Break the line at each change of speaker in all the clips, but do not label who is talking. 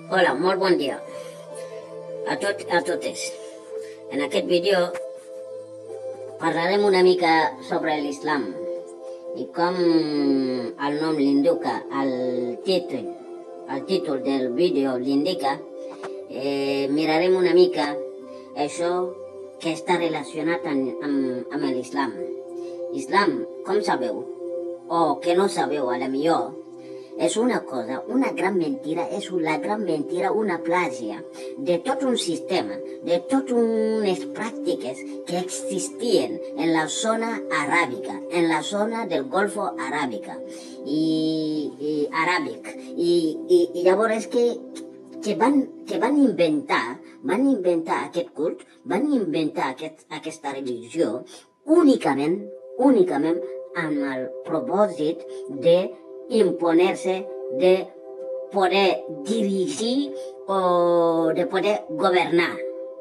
Hola, molt bon dia a totes. En aquest vídeo parlarem una mica sobre l'islam i com el nom l'indica, el títol del vídeo l'indica. Mirarem una mica això que està relacionat amb l'islam. L'islam, com sabeu, o que no sabeu a la millor, és una cosa, una gran mentira, una plàgia de tot un sistema, de totes unes pràctiques que existien en la zona aràbica, en la zona del Golfo aràbica i aràbic. I llavors que van inventar aquest cult, van inventar aquesta religió únicament amb el propòsit de imponer-se, de poder dirigir o de poder governar.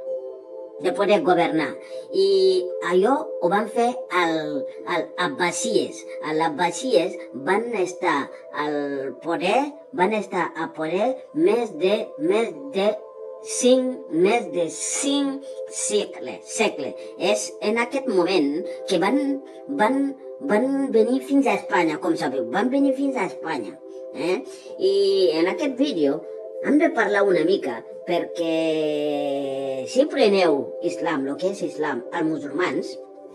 I allò ho van fer els abbàsies. Els abbàsies van estar al poder més de 5 segles. És en aquest moment que van venir fins a Espanya, com sabeu, van venir fins a Espanya. I en aquest vídeo hem de parlar una mica perquè si preneu islam, el que és islam, els musulmans,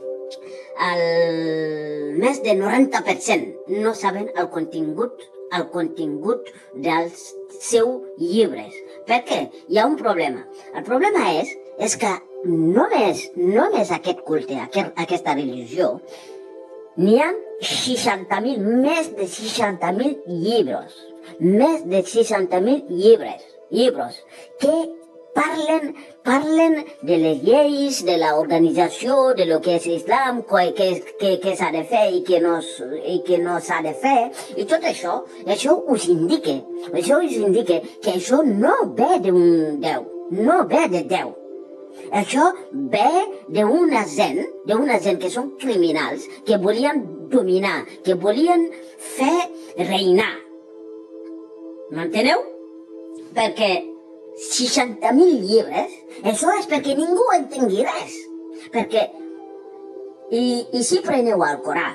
el més del 90% no saben el contingut dels seus llibres. Per què? Hi ha un problema. El problema és que només aquest culte, aquesta religió, n'hi ha 60.000, més de 60.000 llibres. Més de 60.000 llibres que parlen de les lleis, de l'organització, de lo que és islam, què s'ha de fer i què no s'ha de fer. I tot això us indica que això no ve d'un Déu, no ve de Déu. Això ve d'una gent que són criminals, que volien dominar, que volien fer reinar. M'enteneu? Perquè 60.000 llibres, això és perquè ningú entengui res. Perquè, i si preneu el Corà,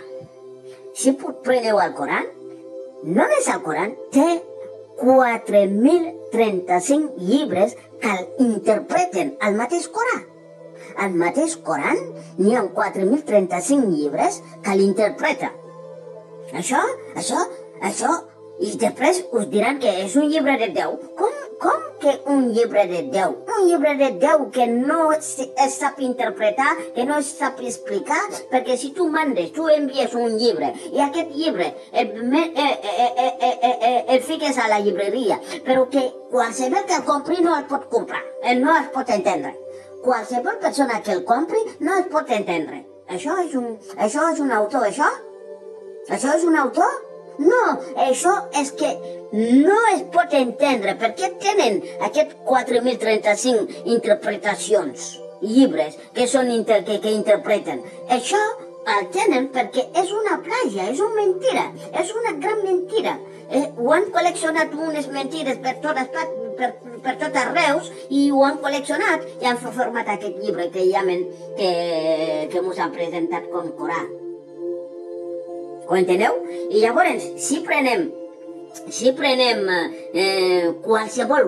només el Corà té 4.035 llibres que interpreten el mateix Corà. Al mateix Corà n'hi ha 4.035 llibres que l'interpreten. Això, i després us diran que és un llibre de Déu. Com que un llibre de Déu? Un llibre de Déu que no es sap interpretar, que no es sap explicar, perquè si tu envies un llibre i aquest llibre el fiques a la llibreria, però que qualsevol que el compri no el pot comprar, no es pot entendre. Qualsevol persona que el compri no es pot entendre. Això és un autor, això? Això és un autor? No, això és que no es pot entendre per què tenen aquests 4.035 interpretacions, llibres que interpreten. Això el tenen perquè és una plàgia, és una mentira, és una gran mentira. Ho han col·leccionat unes mentires per tot arreu i ho han col·leccionat i han format aquest llibre que mos han presentat com Corà. Ho enteneu? I llavors, si prenem qualsevol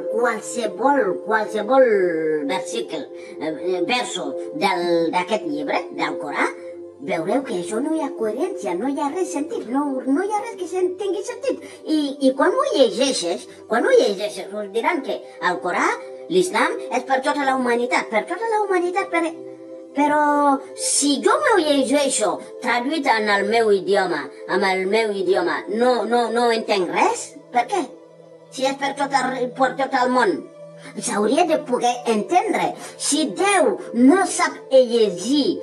verso d'aquest llibre, del Corà, veureu que això no hi ha coherència, no hi ha res sentit, no hi ha res que tingui sentit. I quan ho llegeixes, us diran que el Corà, l'islam, és per tota la humanitat, però si jo m'ho llegeixo traduït en el meu idioma, no entenc res. Per què? Si és per tot el món. S'hauria de poder entendre. Si Déu no sap llegir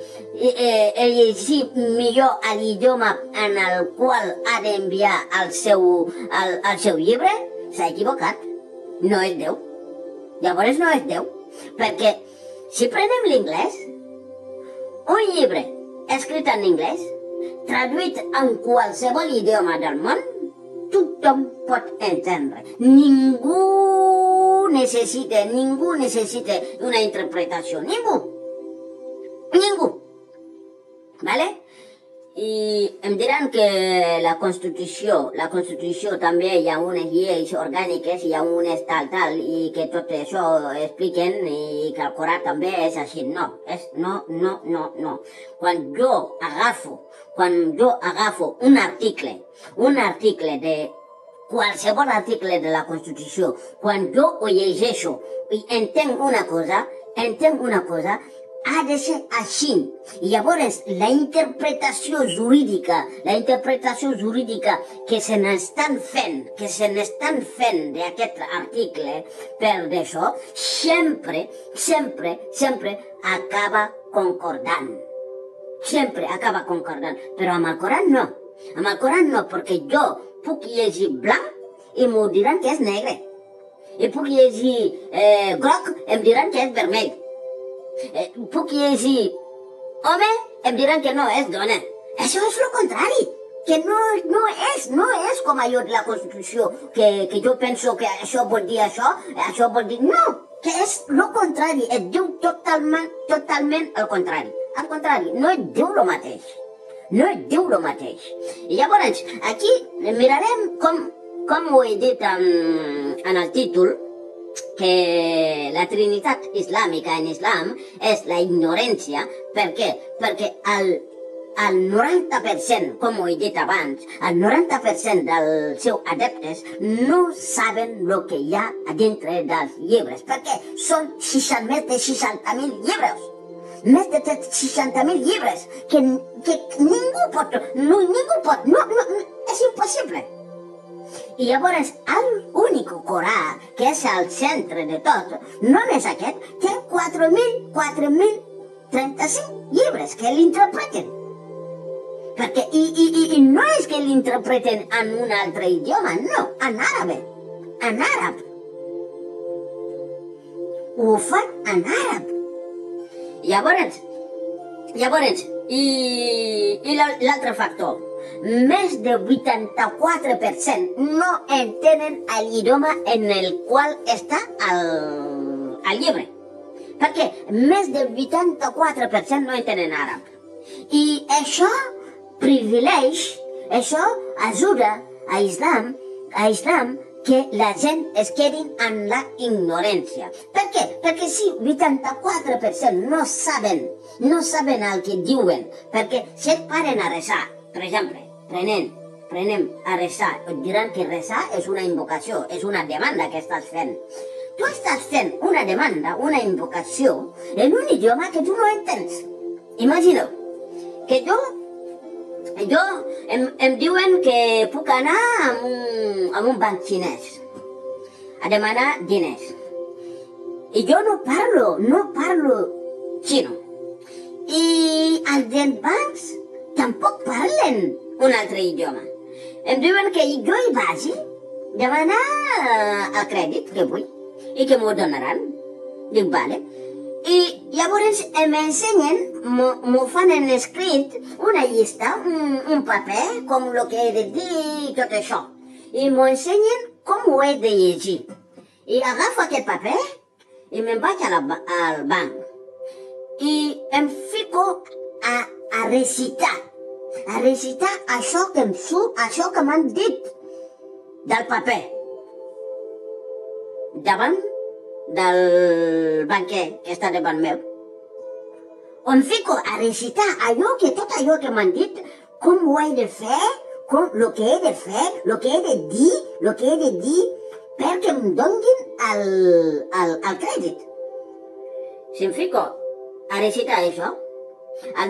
millor l'idioma en el qual ha d'enviar el seu llibre, s'ha equivocat. No és Déu. Llavors no és Déu. Perquè si prenem l'inglès, un llibre escrit en anglès, traduït en qualsevol idioma del món, tothom pot entendre. Ningú necessita una interpretació, ningú, ¿vale? I em diran que la Constitució també hi ha unes lleis orgàniques, hi ha unes tal, i que tot això expliquen i que el Corà també és així. No, no. Quan jo agafo un article de qualsevol article de la Constitució, quan jo ho llegeixo i entenc una cosa, ha de ser així. I llavors la interpretació jurídica que se n'estan fent d'aquest article per d'això, sempre acaba concordant. Però amb el Corà no. Amb el Corà no, perquè jo puc llegir blanc i m'ho diran que és negre. I puc llegir groc, em diran que és vermell. Puc llegir home, em diran que no és dona. Això és el contrari, que no és com allò de la Constitució, que jo penso que això vol dir això vol dir... No, que és el contrari, et diu totalment el contrari. Al contrari, no et diu el mateix. I llavors, aquí mirarem com ho he dit en el títol, que la trinitat islàmica en islam és la ignorància. Per què? Perquè el 90%, com ho he dit abans, el 90% dels seus adeptes no saben el que hi ha a dintre dels llibres. Perquè són més de 60.000 llibres. Més de 60.000 llibres que ningú pot, és impossible. I llavors l'únic Corà, que és el centre de tot, només aquest, té 4.035 llibres que l'interpreten. I no és que l'interpreten en un altre idioma, no, en àrab. Ho fan en àrab. Llavors, i l'altre factor, més del 84% no entenen l'idioma en el qual està el llibre. Perquè més del 84% no entenen àrab. I això ajuda a Islam que la gent es quedi en la ignorància. Per què? Perquè si 84% no saben el que diuen, perquè si et paren a resar, per exemple, prenem a resar, et diran que resar és una invocació, és una demanda que estàs fent. Tu estàs fent una demanda, una invocació, en un idioma que tu no entens. Imagineu que em diuen que puc anar a un banc xinès a demanar diners. I jo no parlo xino. I els dels bancs tampoc parlen un altre idioma. Em diuen que jo hi vagi a demanar el crèdit que vull i que m'ho donaran. Dic, vale. I llavors m'ensenyen, m'ho fan en escrit, una llista, un paper, com el que he de dir i tot això. I m'ho ensenyen com ho he de llegir. I agafo aquest paper i me'n vaig al banc. I em fico a recitar això que em surt, això que m'han dit del paper. Davant del banquer que està davant meu. Em fico a recitar tot allò que m'han dit, com ho he de fer, el que he de fer, el que he de dir, perquè em donin el crèdit. Si em fico a recitar això, el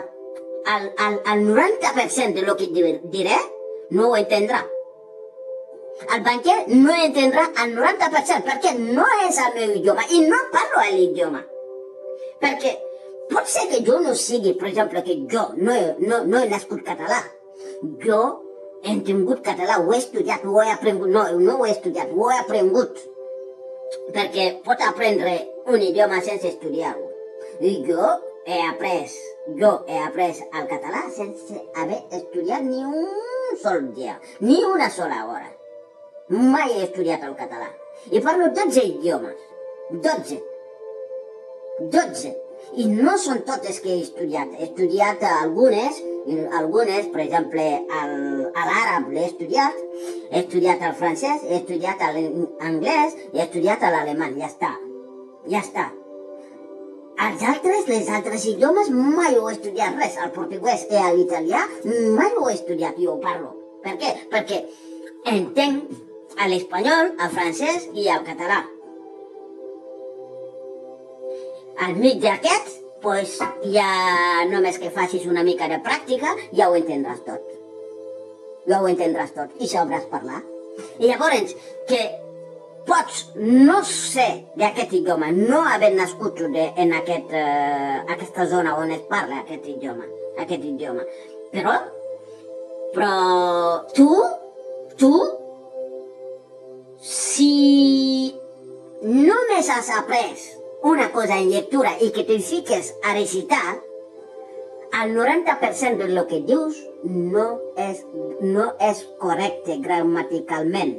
90% de lo que diré no ho entendrà. El banquer no entendrà el 90% perquè no és el meu idioma i no parlo l'idioma. Perquè pot ser que jo no sigui, per exemple, que jo no he nascut català. Jo he tingut català, ho he estudiat, ho he aprengut. No ho he estudiat, ho he aprengut. Perquè pot aprendre un idioma sense estudiar-ho. I jo he après el català sense haver estudiat ni un sol dia, ni una sola hora. Mai he estudiat el català. I parlo 12 idiomes. 12. 12. I no són totes que he estudiat. He estudiat algunes, per exemple, l'àrab l'he estudiat el francès, he estudiat l'anglès i he estudiat l'alemany. Ja està. Ja està. Les altres idiomes mai ho he estudiat res. El portuguès i l'italià mai ho he estudiat i ho parlo. Per què? Perquè entenc l'espanyol, el francès i el català. Al mig d'aquests, doncs, ja només que facis una mica de pràctica, ja ho entendràs tot. Ja ho entendràs tot i sabràs parlar. I llavors, que pots no ser d'aquest idioma, no haver nascut en aquesta zona on es parla aquest idioma. Però tu, si només has après una cosa en lectura i que te fiques a recitar, el 90% de lo que dius no és correcte gramaticalment.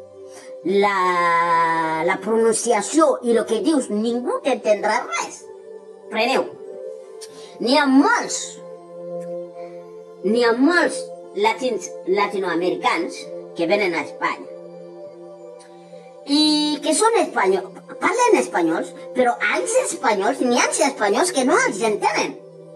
La pronunciació i el que dius ningú t'entendrà res. Preneu. N'hi ha molts latinoamericans que venen a Espanya i que són espanyols, parlen espanyols, però els espanyols, n'hi ha espanyols que no els entenen,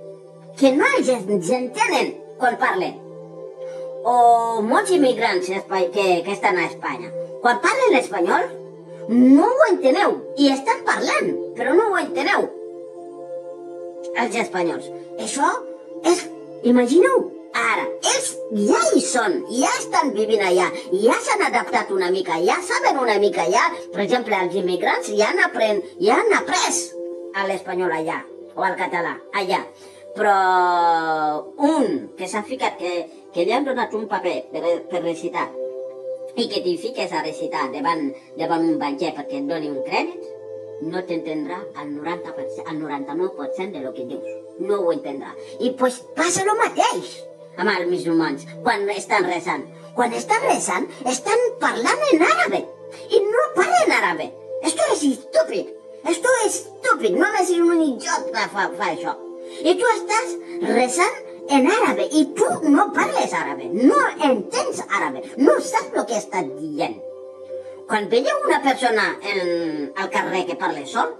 quan parlen. O molts immigrants que estan a Espanya, quan parlen l'espanyol, no ho enteneu, i estan parlant, però no ho enteneu, els espanyols. Això és, imagineu, ara, ells ja hi són, ja estan vivint allà, ja s'han adaptat una mica, ja saben una mica allà. Per exemple, els immigrants ja han après l'espanyol allà, o el català allà. Però un que s'ha ficat, que li han donat un paper per recitar, i que t'hi fiques a recitar davant un banquer perquè et doni un crèdit, no t'entendrà el 99% de lo que dius. No ho entendrà. I doncs passa el mateix amb els musulmans, quan estan rezant. Quan estan rezant, estan parlant en àrabe. I no parlen àrabe. Esto es estúpid. Només un idiot fa això. I tu estàs rezant en àrabe i tu no parles àrabe, no entens àrabe, no saps el que estàs dient. Quan veieu una persona al carrer que parla sol,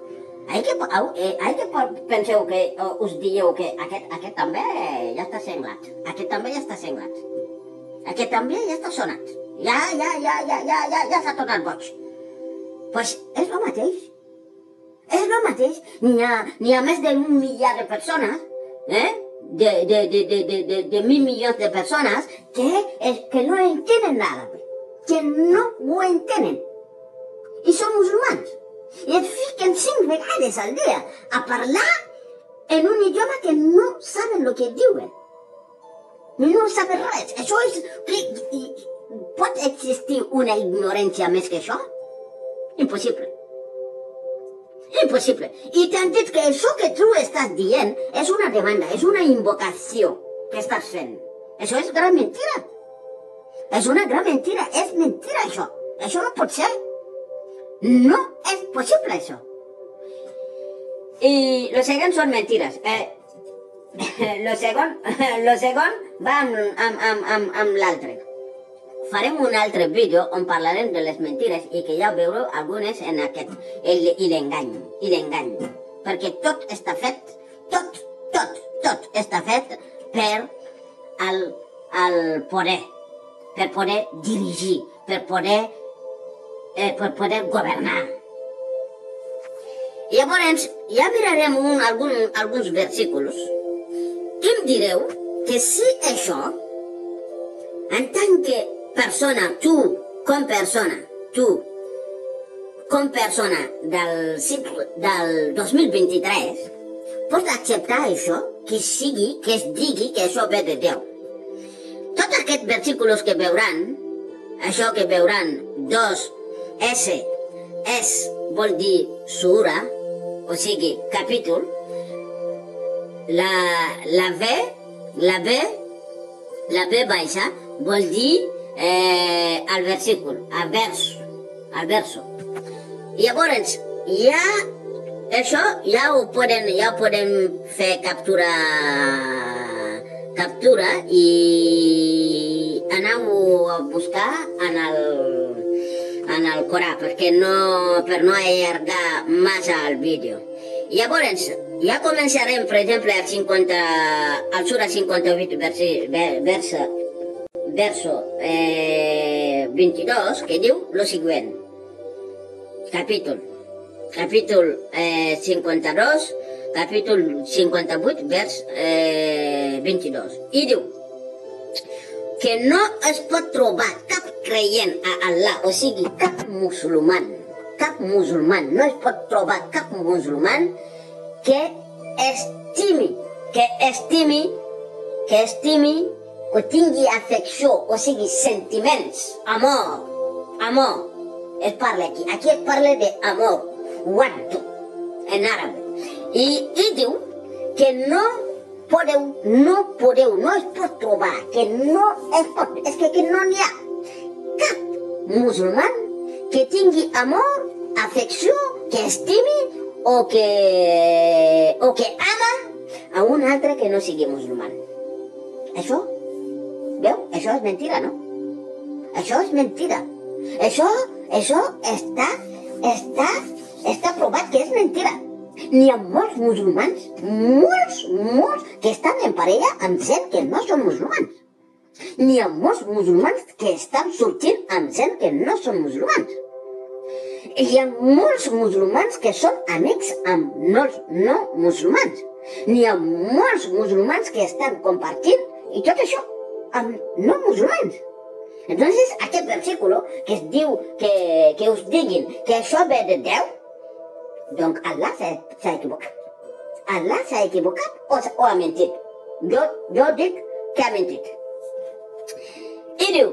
penseu que us dieu que aquest també ja està senglat, aquest també ja està senglat, aquest també ja està sonat, ja s'ha tornat boig. Doncs és el mateix. És el mateix. N'hi ha més d'1 miliard de persones, de 1.000 milions de persones que no entenen l'àrabe, que no ho entenen. I són musulmans. I et fiquen 5 vegades al dia a parlar en un idioma que no saben el que diuen. No saben res. Això és... Pot existir una ignorància més que això? Impossible. Impossible. I t'han dit que això que tu estàs dient és una demanda, és una invocació que estàs fent. Això és gran mentira. És una gran mentira. És mentira, això. Això no pot ser. No és possible, això. I lo segon són mentires. Lo segon va amb l'altre. Farem un altre vídeo on parlarem de les mentires i que ja veureu algunes en aquest, i l'engany. Perquè tot està fet, tot està fet per el poder, per poder dirigir, per poder governar. I llavors, ja mirarem alguns versículos i em direu que si això, en tant que persona, tu com persona del 2023, pots acceptar això, que es digui que això ve de Déu. Tots aquests versículos que veuran, això que veuran, 2S, vol dir sura, o sigui, capítol, la B baixa vol dir el versícul, el verso, Llavors, ja això ja ho podem fer captura i anar-ho a buscar en el Corà, per no allargar massa el vídeo. Llavors, ja començarem, per exemple, al Sura 58, verso 22, que diu lo següent. Capítol 52, capítol 58, vers 22. I diu que no es pot trobar cap creient a Allah, o sigui, cap musulman, no es pot trobar cap musulman que estimi, que tingui afecció, o sigui, sentiments, amor, es parla aquí es parla d'amor, waddu, en àrab, i diu que no es pot trobar, que no n'hi ha cap musulman que tingui amor, afecció, que estimi o que ama a un altre que no sigui musulman. Això, veu? Això és mentira, no? Això és mentira. Això està provat que és mentira. N'hi ha molts musulmans, molts, que estan en parella amb gent que no són musulmans. N'hi ha molts musulmans que estan sortint amb gent que no són musulmans. Hi ha molts musulmans que són amics amb no musulmans. N'hi ha molts musulmans que estan compartint i tot això amb no musulmans. Entonces, aquest versículo que es diu que us diguin que això ve de Déu, doncs Allah s'ha equivocat. Allah s'ha equivocat o ha mentit. Jo dic que ha mentit. I diu,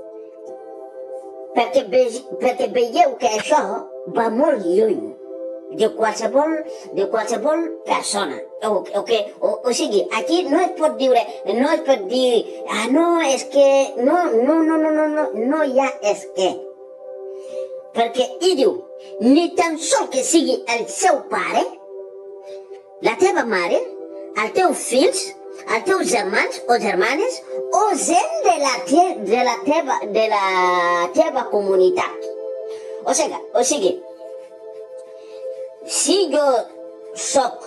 perquè veieu que això va molt lluny de qualsevol persona. O sigui, aquí no es pot dir, no, és que, no hi ha és que. Perquè hi diu, ni tan sol que sigui el seu pare, la teva mare, els teus fills, els teus germans o germanes, o gent de la teva comunitat. O sigui, si jo soc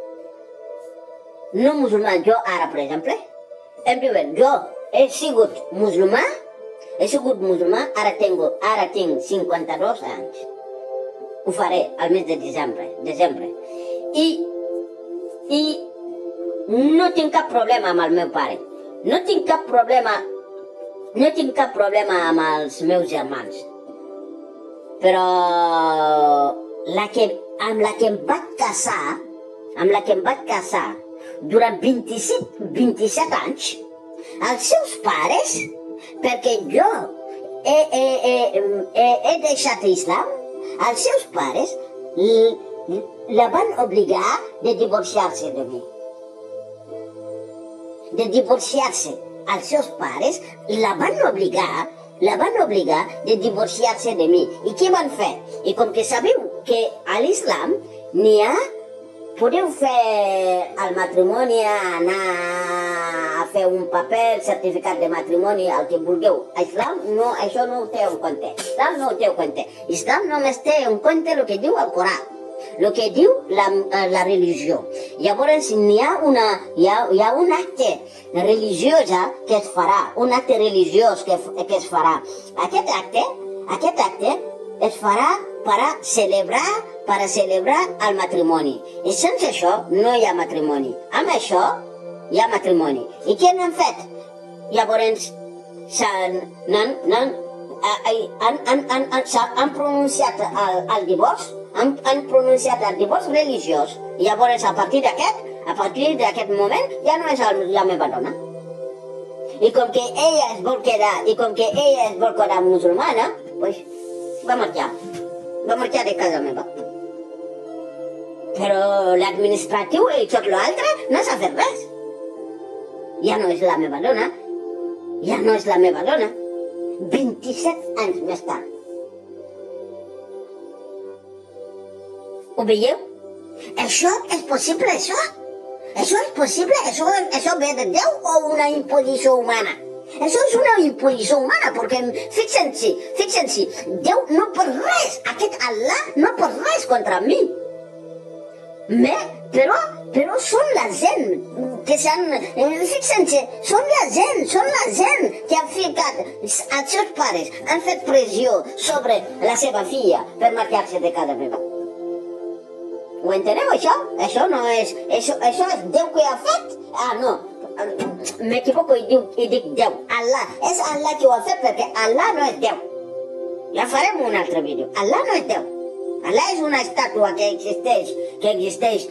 no musulmà, jo ara, per exemple, em diuen, jo he sigut musulmà, ara tinc 52 anys. Ho faré al mes de desembre. I no tinc cap problema amb el meu pare. No tinc cap problema amb els meus germans. Però amb la que em vaig casar durant 27 anys, els seus pares, perquè jo he deixat l'islam, els seus pares la van obligar de divorciar-se de mi. Els seus pares la van obligar de divorciar-se de mi. I què van fer? I com que sabeu que a l'islam n'hi ha, podeu fer el matrimoni, anar a fer un paper, certificat de matrimoni, el que vulgueu. A Islam això no ho té en compte. Islam només té en compte el que diu el Corà, el que diu la religió. Llavors hi ha un acte religiós que es farà, un acte religiós que es farà. Aquest acte es farà per celebrar el matrimoni. I sense això no hi ha matrimoni. Amb això hi ha matrimoni. I què n'han fet? Llavors han pronunciat el divorç, han pronunciat el divorç religiós. I llavors a partir d'aquest moment ja no és la meva dona. I com que ella es vol quedar musulmana, doncs va marxar de casa meva. Però l'administratiu i tot l'altre no s'ha fet res. Ja no és la meva dona. 27 anys més tard. Ho veieu? Això és possible, això? Això és possible? Això ve de Déu o una imposició humana? Això és una imposició humana, perquè fixen-s'hi, Déu no pot res, aquest Allah no pot res contra mi. Però són la gent que s'han... Fixen-se, són la gent que han ficat els seus pares, han fet pressió sobre la seva filla per marxar-se de casa meva. Ho enteneu, això? Això no és... Això és Déu que ha fet? Ah, no. M'equivoco i dic Déu. Allah. És Allah que ho ha fet perquè Allah no és Déu. Ja farem un altre vídeo. Allah no és Déu. Allah és una estàtua que existeix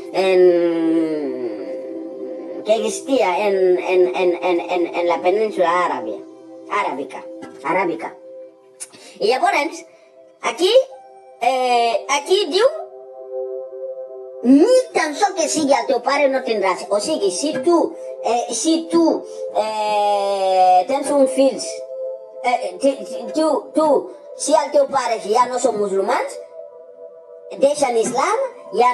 que existia en la península aràbica. I llavors, aquí diu ni tan sols que sigui el teu pare no tindràs. O sigui, si tu tens uns fills, si els teus pares ja no són musulmans, deixen l'islam, ja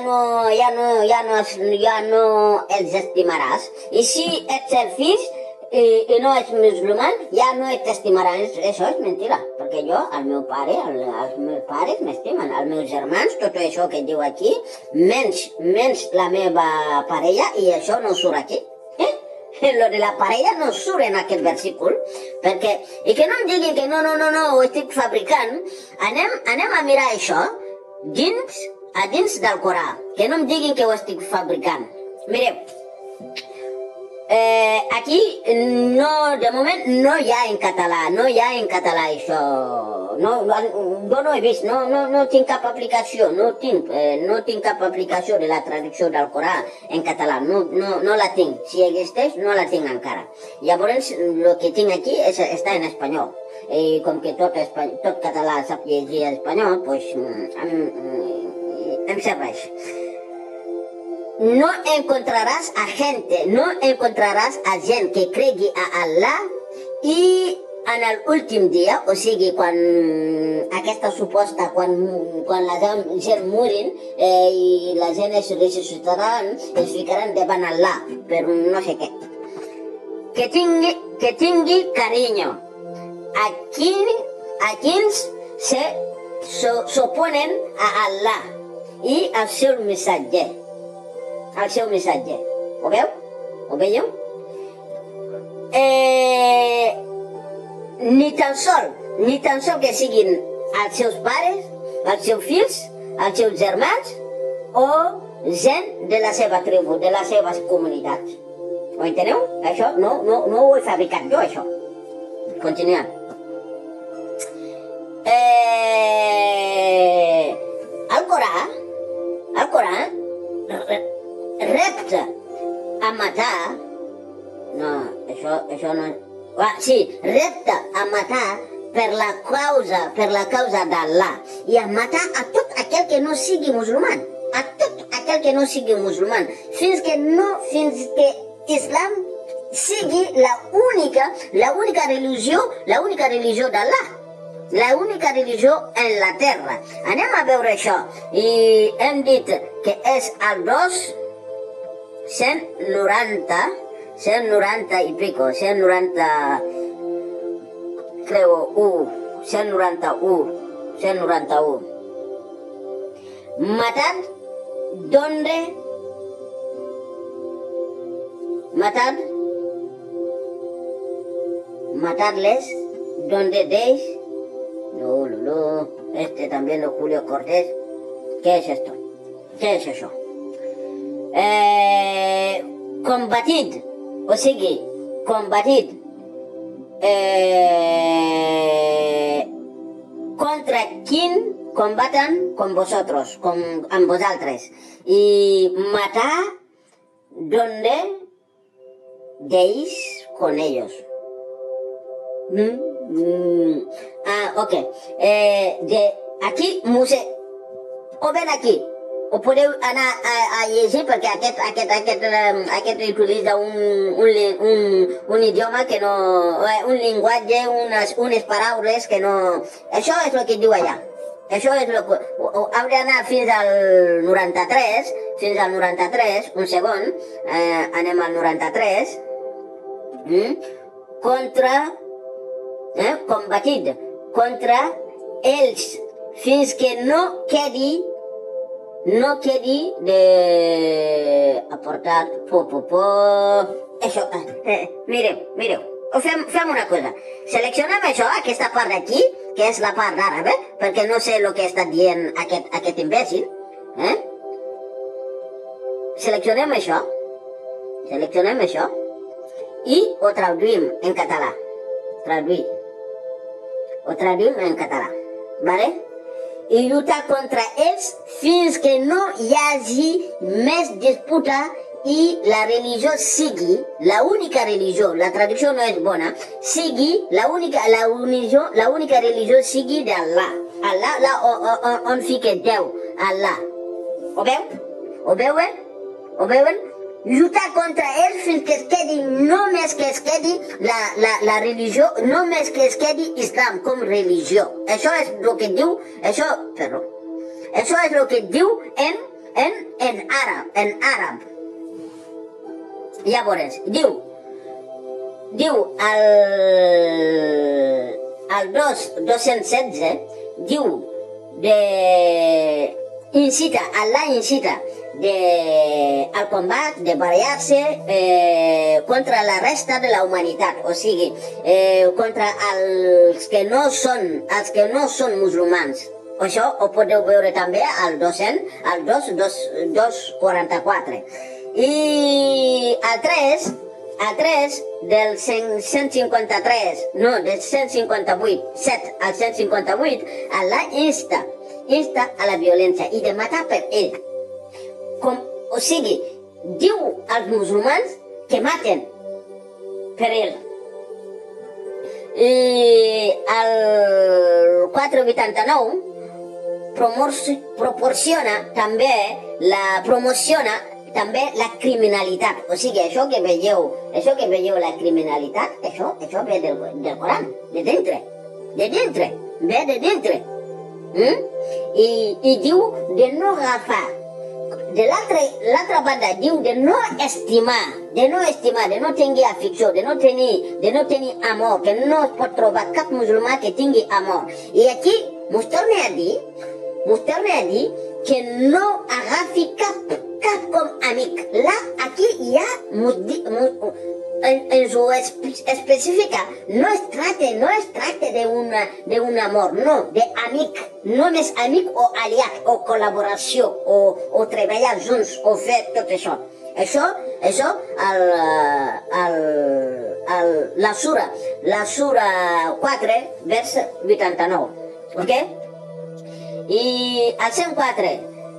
no els estimaràs. I si ets els fills i no ets musulmán, ja no t'estimaran. Això és mentira, perquè jo, els meus pares m'estimen, els meus germans, tot això que diu aquí, menys la meva parella, i això no surt aquí. Lo de la parella no surt en aquest versícul, perquè, i que no em diguin que no, ho estic fabricant, anem a mirar això dins del Corà, que no em diguin que ho estic fabricant. Mireu, aquí de moment no hi ha en català això. Jo no he vist, no tinc cap aplicació, no tinc cap aplicació de la traducció del Corà en català, no la tinc. Si existeix, no la tinc encara. Llavors, el que tinc aquí està en espanyol. I com que tot català sap llegir espanyol, doncs em serveix. No encontraràs a gent que cregui a Allah i en l'últim dia, o sigui, quan aquesta suposta, quan la gent morin i la gent es ressuscitaran, es ficaran davant Allah, per no sé què. Que tingui carinyo a quins s'oponen a Allah i al seu missatger. Ho veu? Ho veieu? Ni tan sols que siguin els seus pares, els seus fills, els seus germans o gent de la seva tribu, de les seves comunitats. Ho enteneu? Això no ho he fabricat jo, això. Continuem. El Corà repta a matar, això no... Sí, repta a matar per la causa d'Allah i a matar a tot aquell que no sigui musulmán, fins que Islam sigui la única religió d'Allah, la única religió en la terra. Anem a veure això, i hem dit que és el 190 i pico, 190, creo, 191. Matad matadles donde deis. No, también lo Julio Cortés. ¿Qué es esto? ¿Qué es eso? Combatid, o sigui, combatid contra quien combatan con vosotros, amb vosaltres, i matar donde deis con ellos. Ok. Aquí, o ven aquí, o podeu anar a llegir perquè aquest utilitza un idioma que no... un llenguatge, unes paraules que no... Això és el que diu allà. Això és el que... Heu d'anar fins al 93, un segon, anem al 93, contra, combatit, contra ells, fins que no quedi de aportar, això, mireu, fem una cosa, seleccionem això, aquesta part d'aquí, que és la part d'àrabe, perquè no sé el que està dient aquest imbècil, seleccionem això, i ho traduïm en català, vale? I lluitar contra ells fins que no hi hagi més disputa i la religió sigui, l'única religió, la traducció no és bona, sigui l'única religió sigui d'Allah. Allah, on fica Déu, Allah. Ho veuen? Lluitar contra ells fins que es quedi, només que es quedi la religió, només que es quedi Islam com religió. Això és el que diu, això és el que diu en àrab. Llavors, diu al 216, diu Allah incita al combat, de barallar-se contra la resta de la humanitat, o sigui, contra els que no són musulmans. Això ho podeu veure també al 244. I al 3 del 153, no, del 158, 7 al 158, Allah insta a la violència i de matar per ell. O sigui, diu als musulmans que maten per ell. I al 489 promociona també la criminalitat. O sigui, això que veieu la criminalitat, això ve del Coran, de dintre, ve de dintre. I diu de no agafar. De l'altra banda diu de no estimar, de no tenir afició, de no tenir amor, que no es pot trobar cap musulmà que tingui amor. I aquí mos torna a dir que no agafi cap com amic. Aquí ja ens ho especifica. No es tracta d'un amor, no, d'amic. Només amic o aliat, o col·laboració, o treballar junts, o fer tot això. Això, la sura 4, vers 89. Ok? I al 104,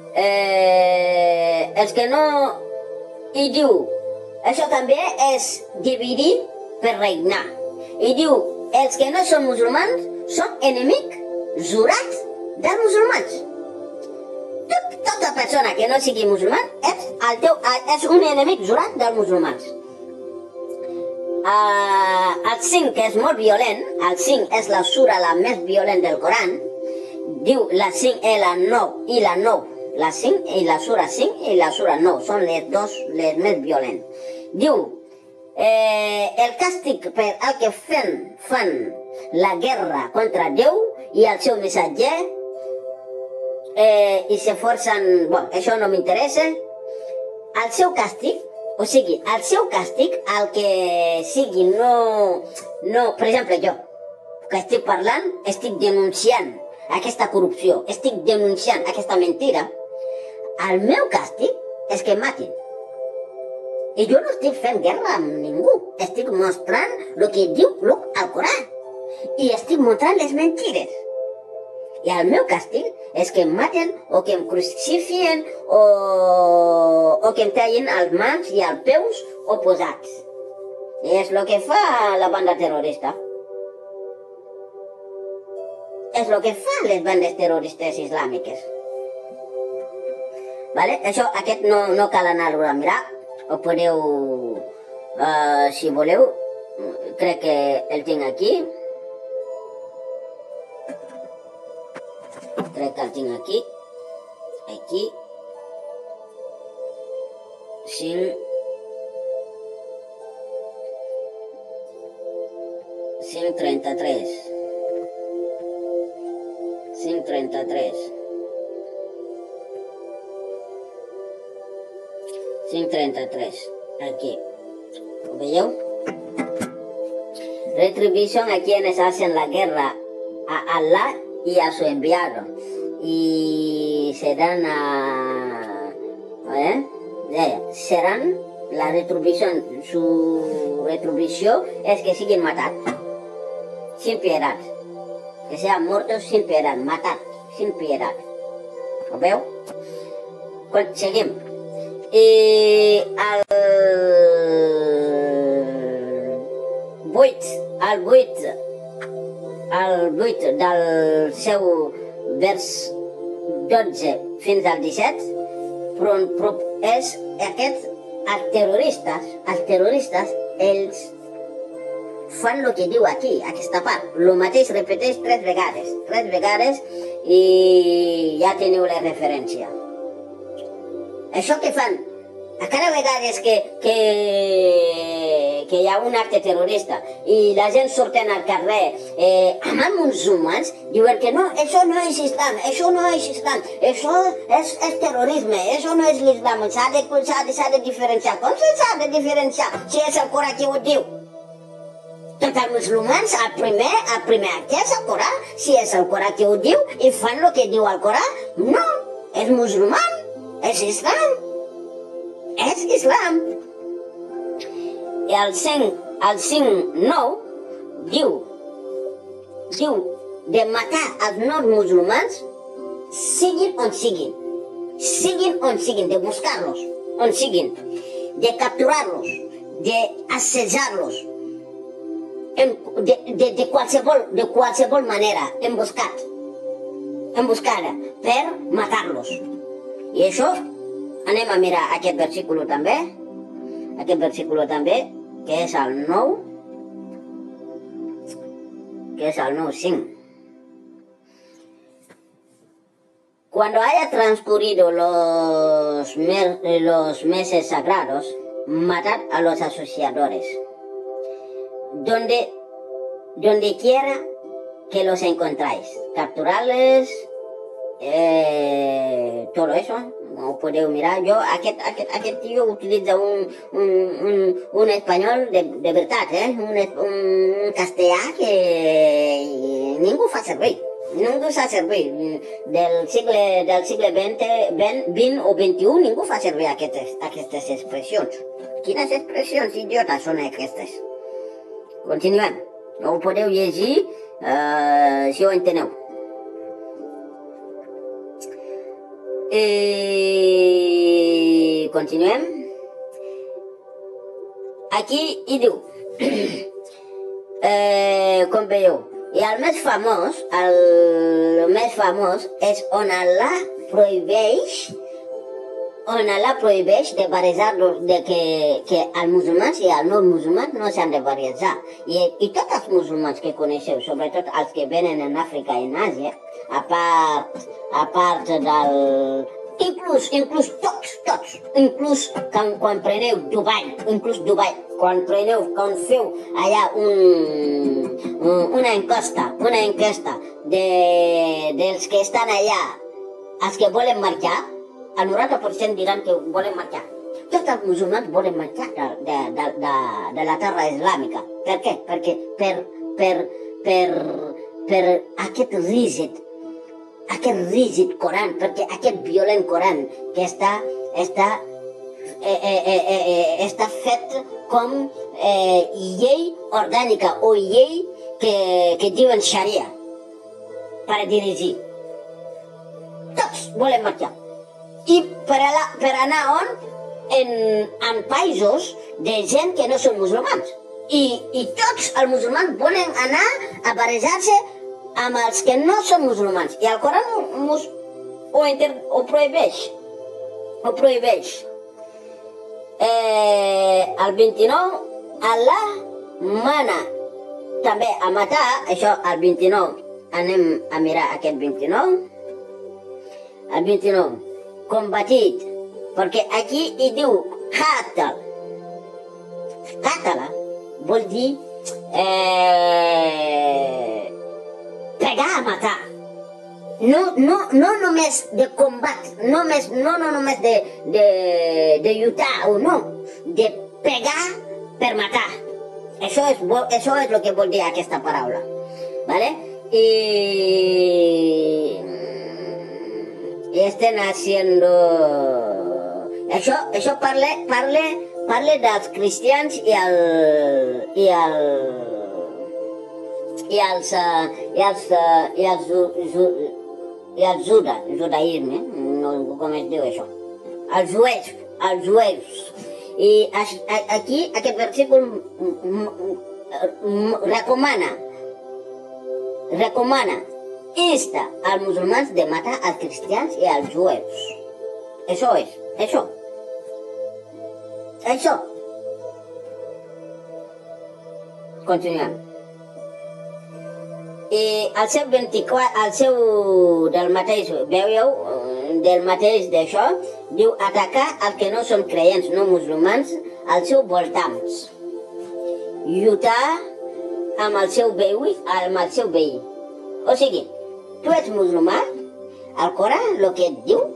els que no... I diu, això també és dividir per regnar. I diu, els que no són musulmans són enemics jurats dels musulmans. Tota persona que no sigui musulman és un enemic jurat dels musulmans. El 5, que és molt violent, el 5 és la sura la més violent del Coran, diu la 5 i la 9 i la 9. La 5 i la sura 5 i la sura 9 són les més violents. Diu, el càstig per al que fan la guerra contra Déu i el seu missatger i s'esforcen... Bon, això no m'interessa. El seu càstig, o sigui, el seu càstig, el que sigui, no... Per exemple, jo, que estic parlant, estic denunciant aquesta corrupció, estic denunciant aquesta mentira, el meu càstig és que em matin. I jo no estic fent guerra amb ningú, estic mostrant el que diu el Corà i estic mostrant les mentires. I el meu càstig és que em maten o que em crucifien o que em tallin els mans i els peus oposats. I és el que fa la banda terrorista. És el que fan les bandes terroristes islàmiques. Vale? Això, aquest no cal anar-ho a mirar. Ho podeu, si voleu, crec que el tinc aquí. Crec que el tinc aquí. Aquí. 533. 533. 533. Aquí. ¿Lo veieu? Retribución a quienes hacen la guerra a Allah y a su enviado. Y serán serán la retribución, su retribución es que siguen matando sin piedad, que sean muertos sin piedad, matar sin piedad. ¿Lo veu? Seguim. I el 8 del seu vers 12 fins al 17 és aquest, els terroristes, ells fan el que diu aquí, aquesta part. El mateix repeteix 3 vegades i ja teniu la referència. Això que fan, a cada vegada que hi ha un acte terrorista i la gent surten al carrer amb els musulmans, diuen que no, això no és islam, això no és islam, això és terrorisme, això no és l'islam, s'ha de diferenciar. Com s'ha de diferenciar si és el Corà qui ho diu? Tots els musulmans, el primer acte és el Corà. Si és el Corà qui ho diu i fan el que diu el Corà, no, és musulman, és islam. És islam. I el 5.9 diu de matar els no musulmans siguin on siguin, de buscar-los on siguin, de capturar-los, d'assetjar-los, de qualsevol manera, emboscada, per matar-los. I això, anem a mirar aquest versículo també, que és el 9, que es el 9.5. Cuando haya transcurrido los meses sagrados, matad a los asociadores, donde quiera que los encontráis, capturarles, todo eso. Ho podeu mirar. Aquest tio utilitza un espanyol de veritat, un castellà que ningú fa servir. Del segle XX o XXI ningú fa servir aquestes expressions. Quines expressions idiotes són aquestes? Continuem. Ho podeu llegir si ho enteneu. Continuem. Aquí hi diu, com veieu, i el més famós és on Allah prohibeix de barrejar-los, que els musulmans i els no musulmans no s'han de barrejar. I tots els musulmans que coneixeu, sobretot els que venen en Àfrica i en Àsia, a part del... Inclús tots, inclús quan preneu Dubai, quan feu allà una enquesta dels que estan allà, els que volen marxar, el 90% diran que volen marxar. Tots els musulmans volen marxar de la terra islàmica. Per què? Perquè per aquest rígid Coran, perquè aquest violent Coran que està fet com llei orgànica o llei que diuen Sharia per dirigir. Tots volen marxar. I per anar on? En països de gent que no són musulmans. I tots els musulmans volen anar a barrejar-se amb els que no són musulmans. I el Coran ho prohibeix. El 29, Allah mana també a matar, això el 29, anem a mirar aquest 29, el 29, combatit, perquè aquí hi diu qatal. Qatala vol dir pegar a matar. No només de combat, no només de lluitar o no, de pegar per matar. Això és el que vol dir aquesta paraula. ¿Vale? Y estén haciendo... Això parle dels cristians i els judaïsme, no com es diu això, els jueus. I aquí aquest versícul recomana, insta als musulmans de matar als cristians i als jueus. Això és, això. Continuem. I al seu 24, del mateix, veieu, del mateix d'això, diu atacar els que no són creients, no musulmans, als seus voltants. Lluitar amb el seu veí. O sigui, tu ets musulmà, el Corà el que et diu,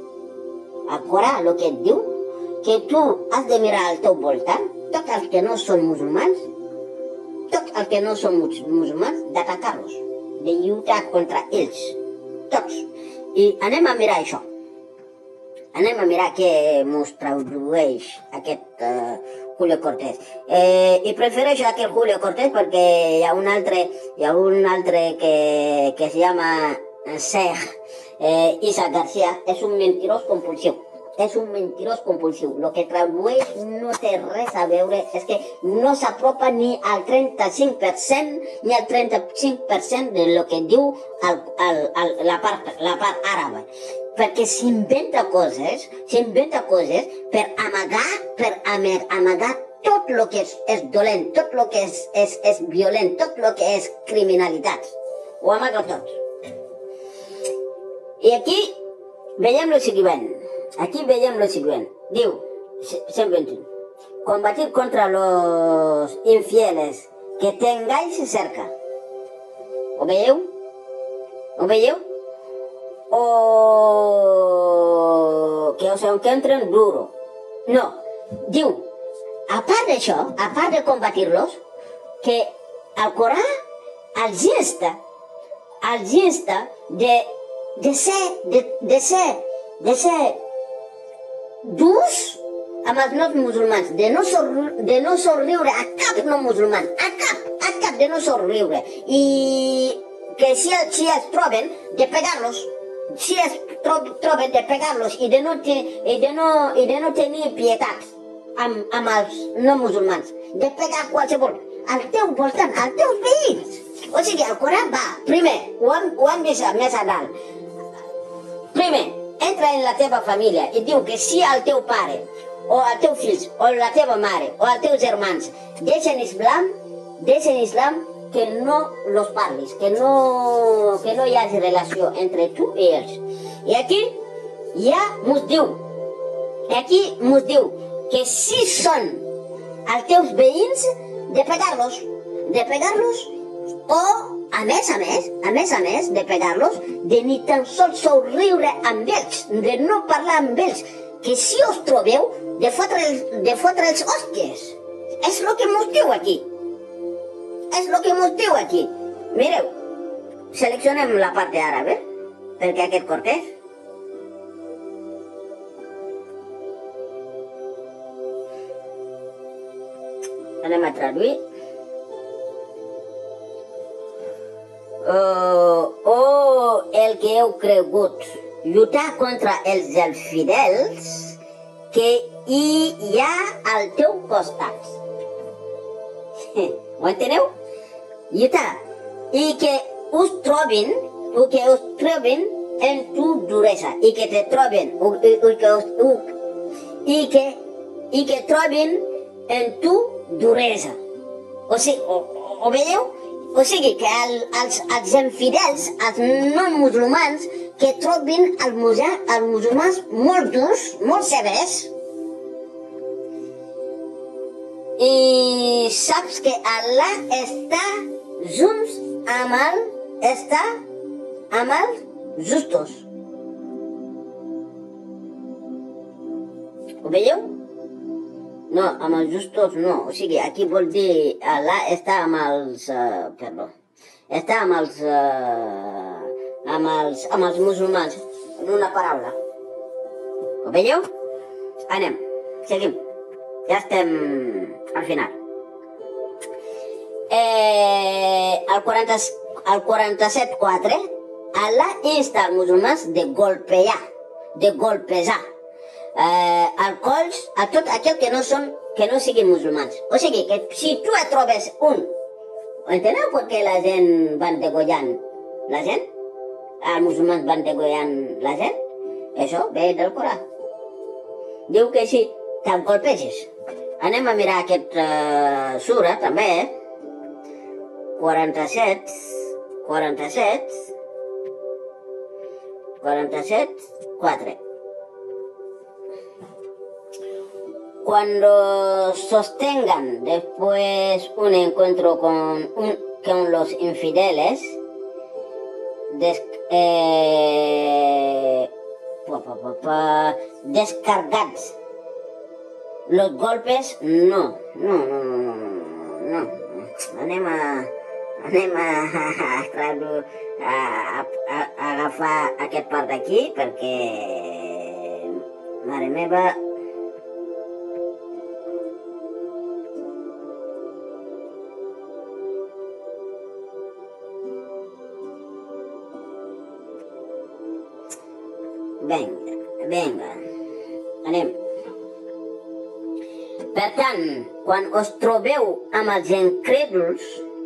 que tu has de mirar al teu voltant, tots els que no són musulmans, d'atacar-los, de lluitar contra ells, tots. I anem a mirar això. Anem a mirar què mos tradueix aquest Julio Cortés. I prefereixo aquest Julio Cortés perquè hi ha un altre que se llama Sheikh Isa García, és un mentirós compulsiu. És un mentirós compulsiu. El que tradueix no té res a veure, és que no s'apropa ni al 35% ni al 35% de lo que diu la part àraba. Perquè s'inventa coses per amagar tot el que és dolent, tot el que és violent, tot el que és criminalitat. Ho amaga tot. I aquí veiem el següent. Diu, 121. Combatir contra los infieles que tengáis cerca. ¿Ho veieu? O que os encuentren duro. No, diu, a part d'això, a part de combatir-los, que el Corà els insta de ser durs amb els no musulmans, de no somriure a cap no musulman, a cap de no somriure, i que si es troben, de pegar-los, i de no tenir pietat amb els no musulmans, de pegar qualsevol, al teu voltant, als teus veïns. O sigui, el Corà va, primer, ho hem vist més a dalt, primer, entra en la teva família i diu que si el teu pare, o els teus fills, o la teva mare, o els teus germans deixen islam, que no los parlis, que no hi hagi relació entre tu i ells. I aquí ja mos diu que si són els teus veïns, de pegar-los, o a més a més de pegar-los, de ni tan sols somriure amb ells, de no parlar amb ells, que si us trobeu, de fotre'ls hòsties. És el que mos diu aquí. Mireu, seleccionem la part àrab, perquè aquest Cortés. Anem a traduir. El que heu cregut lluitar contra els fidels que hi ha al teu costat. Ho enteneu? Lluitar. I que us trobin en tu duresa. I que te troben i que trobin en tu duresa. O sigui, ho veieu? O sigui que els infidels, els no musulmans, que trobin els musulmans molt durs, molt severs, i saps que Allah està junts amb els justos. Ho veieu? No, amb els justos no. O sigui, aquí vol dir Allah està amb els... perdó. Està amb els musulmans, en una paraula. Ho veieu? Anem, seguim. Ja estem al final. Al 47.4, Allah insta als musulmans de golpejar al coll a tot aquell que no siguin musulmans. O sigui, que si tu et trobes un... Enteneu per què la gent van degollant la gent? Els musulmans van degollant la gent? Això ve del Corà. Diu que si te'n colpeges. Anem a mirar aquest sura, també, 47.4. Cuando sostengan después un encuentro con los infideles, descargados los golpes, no. Anem a agafar aquest part d'aquí perquè, mare meva, Vinga, anem. Per tant, quan us trobeu amb els incrèduls,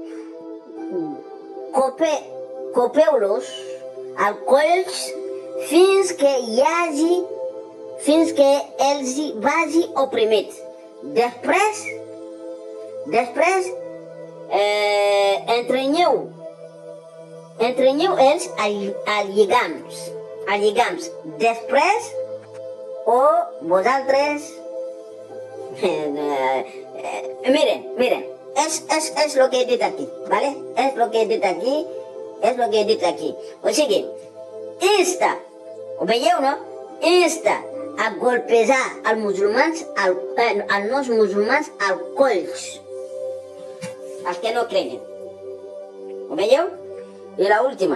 copeu-los al coll fins que els hi vagi oprimit. Després, entrenyeu els al lligams. Després, vosaltres... Miren, és lo que he dit aquí, ¿vale? És lo que he dit aquí. O sigui, insta, ho veieu, no? Insta a golpejar els nous musulmans al colls, els que no creien. Ho veieu? I l'última.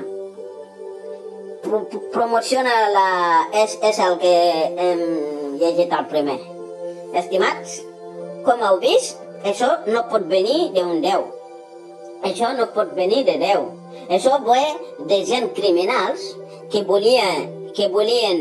Promociona és el que hem llegit al primer. Estimats, com heu vist, això no pot venir d'un Déu. Això no pot venir de Déu. Això ve de gent criminals que volien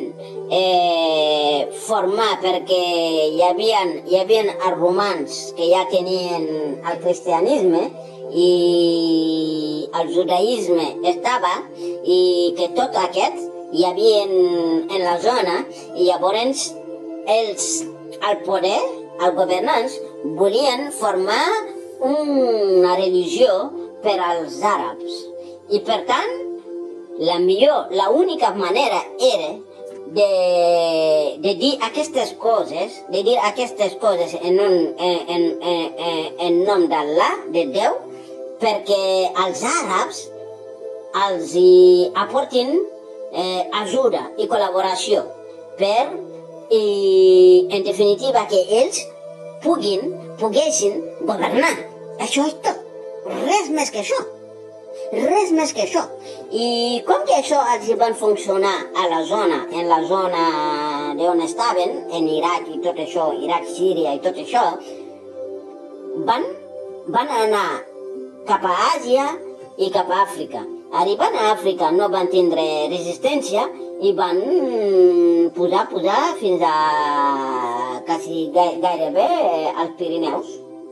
formar perquè hi havia els romans que ja tenien el cristianisme i el judaïsme estava i que tot aquest hi havia en la zona i llavors ells, al poder, els governants, volien formar una religió per als àrabs. I per tant, l'única manera era de dir aquestes coses, en nom d'Allah, de Déu, perquè els àrabs els hi aportin ajuda i col·laboració i, en definitiva, que ells poguessin governar. Això és tot. Res més que això. I com que això els van funcionar en la zona d'on estaven, en Iraq i tot això, Iraq, Síria i tot això, van anar cap a Àsia i cap a Àfrica. Arribant a Àfrica no van tindre resistència i van pujar fins a quasi gairebé als Pirineus.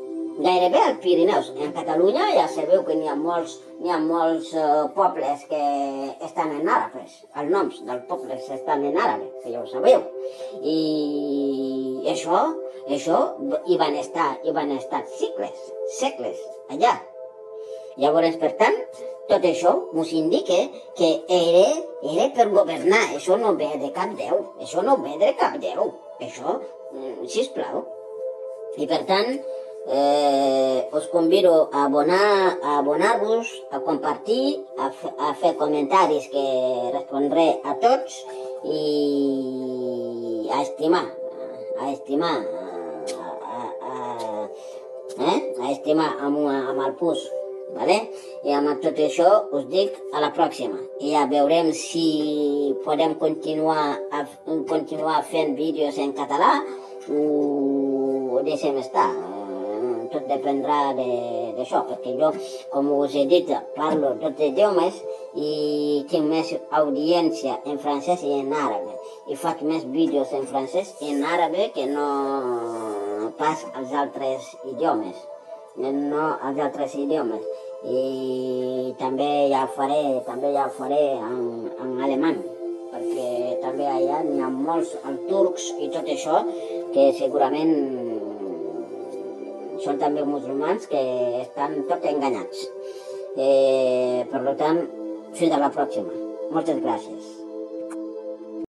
En Catalunya ja sabeu que n'hi ha molts pobles que estan en àrabes. Els noms dels pobles estan en àrabe, que ja ho sabeu. I això hi van estar segles allà. Llavors, per tant, tot això ens indica que era per governar. Això no ve de cap déu. Això no ve de cap déu. Això, sisplau. I per tant, us convido a abonar-vos, a compartir, a fer comentaris que respondré a tots i a estimar, amb el pus, vale? I amb tot això us dic a la pròxima. I ja veurem si podem continuar fent vídeos en català o deixem estar. Tot dependrà d'això, perquè jo, com us he dit, parlo tots els idiomes i tinc més audiència en francès i en àrabe. I faig més vídeos en francès i en àrabe que no pas als altres idiomes. I també ja ho faré en alemany, perquè també allà n'hi ha molts, els turcs i tot això, que segurament són també musulmans que estan tot enganyats. Per tant, fins a la pròxima. Moltes gràcies.